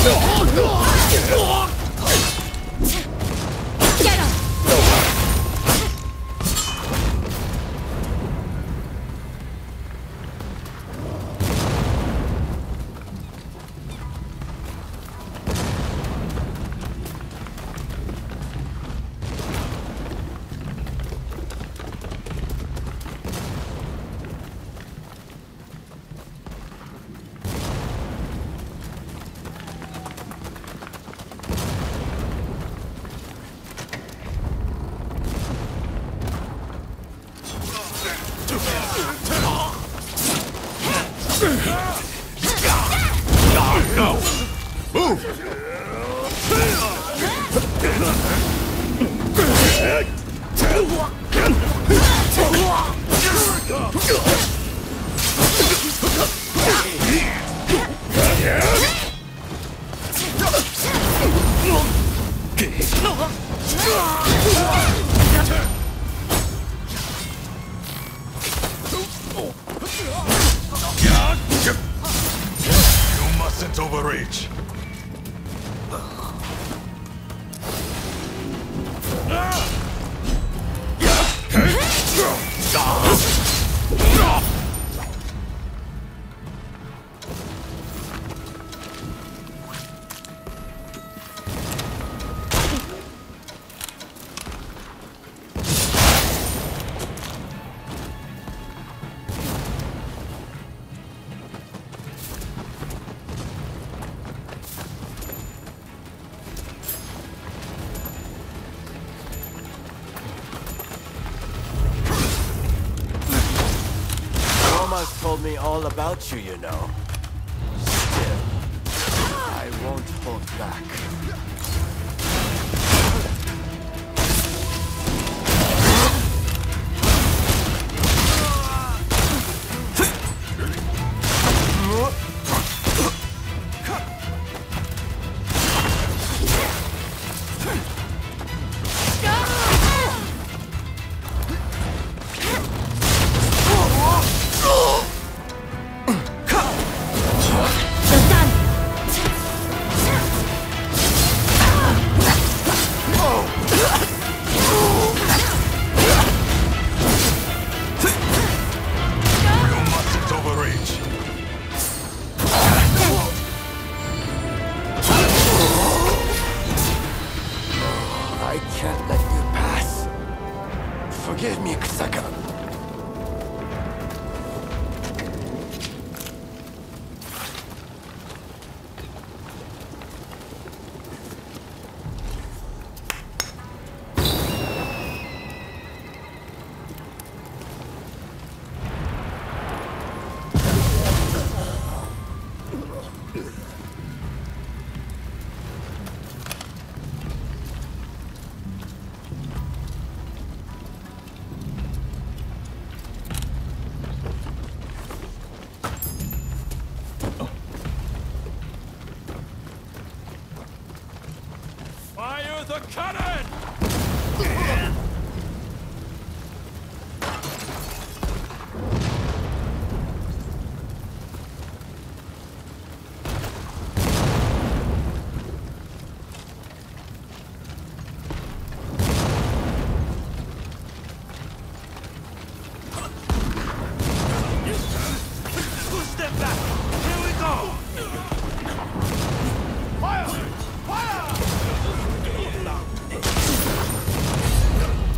You mustn't overreach. Told me all about you, you know. Still, I won't hold back. Forgive me, Kusaka. Fire the cannon! Step back! Here we go! Fire! Fire!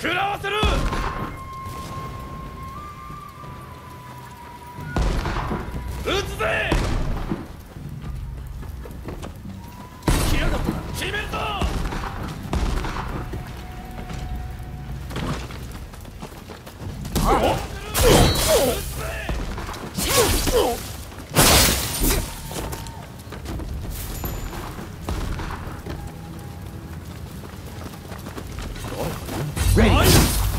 食らわせる。撃つぜ。来やがったな。決めるぞ。 Ready.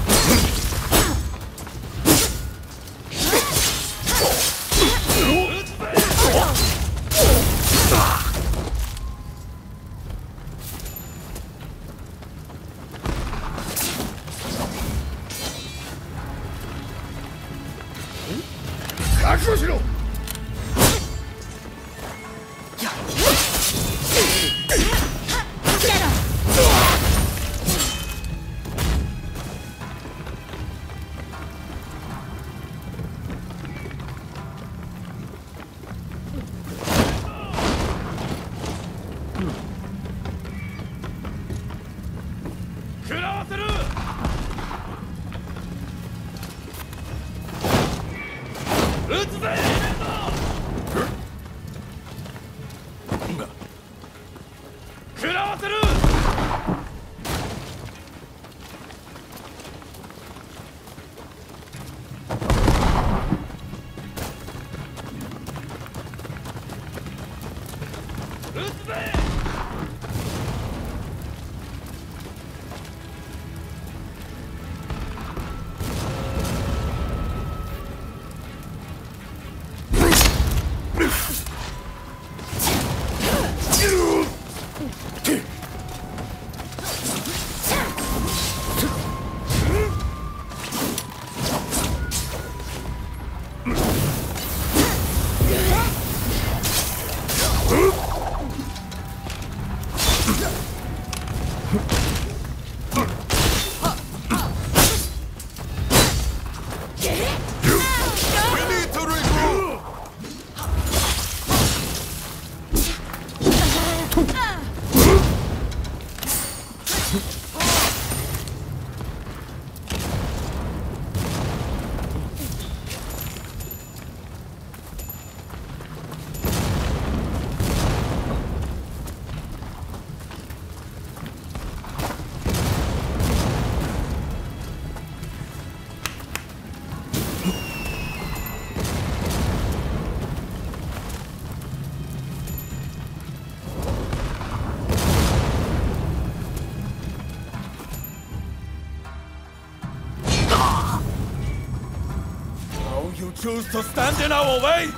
You choose to stand in our way?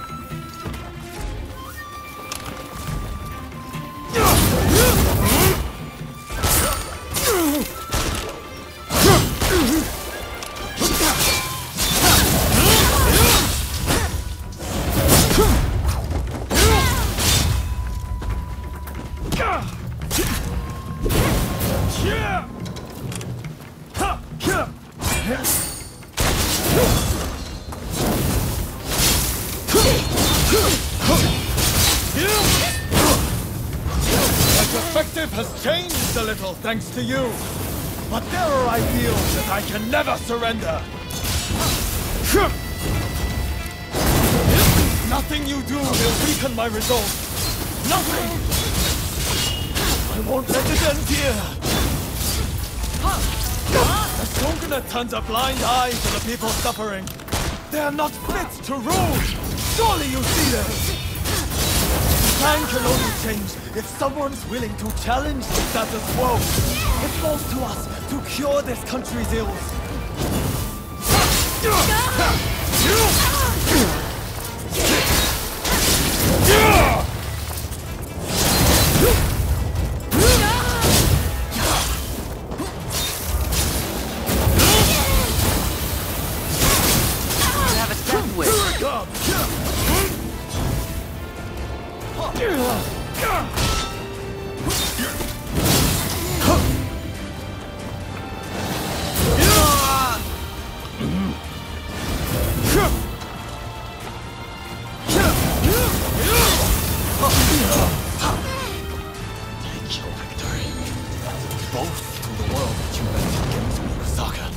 Perspective has changed a little thanks to you. But there are ideals that I can never surrender. Nothing you do will weaken my resolve. Nothing! I won't let it end here. The Shogunate turns a blind eye to the people suffering. They are not fit to rule. Surely you see this. Time can only change if someone's willing to challenge the status quo. It falls to us to cure this country's ills. Have a step with. Take your victory. Both to the world that you meant against me, Osaka.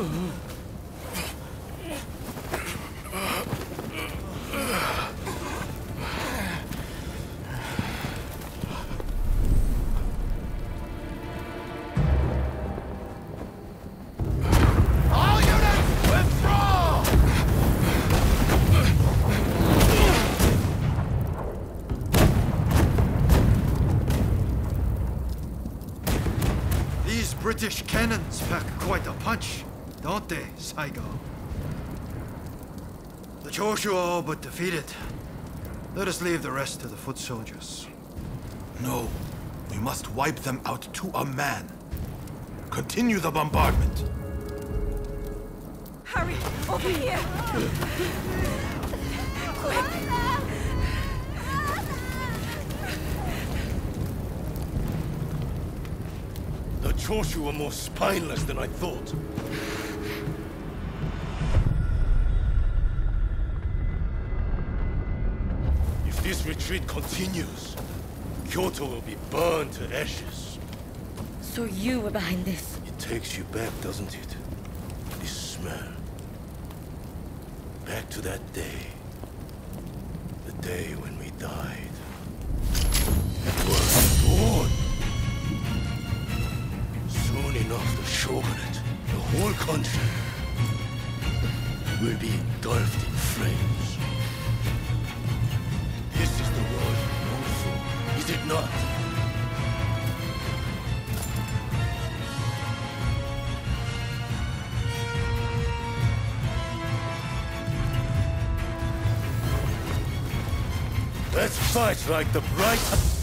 All units, withdraw! These British cannons pack quite a punch, don't they, Saigo? The Choshu are all but defeated. Let us leave the rest to the foot soldiers. No, we must wipe them out to a man. Continue the bombardment. Hurry! Over here! Quick! The Choshu are more spineless than I thought. If this retreat continues, Kyoto will be burned to ashes. So you were behind this? It takes you back, doesn't it? This smell. Back to that day. The day when we died. It was born. Soon enough, the shogunate, the whole country, will be engulfed in flames. This is the world we long for, is it not? Let's fight like the bright